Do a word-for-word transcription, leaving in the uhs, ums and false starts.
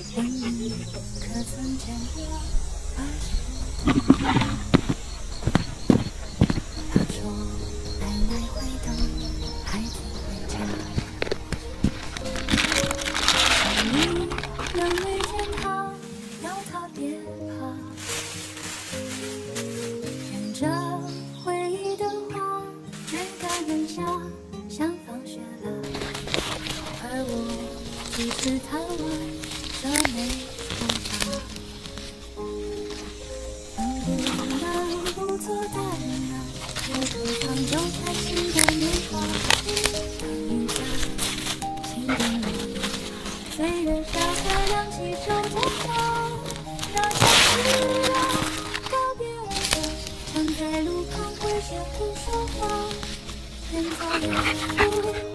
问你可曾见过儿时？他说奶奶会等孩子回家。当你能遇见他，要他别怕，沿着回忆的花，追赶人家，想放学了。而我只是贪玩，这没头发。能不能不做大人啊？别多长就开心的年华。当云下轻点落一下，虽然下课亮起手电筒，那像是啊告别人的，站在路旁挥手不说话，天早了。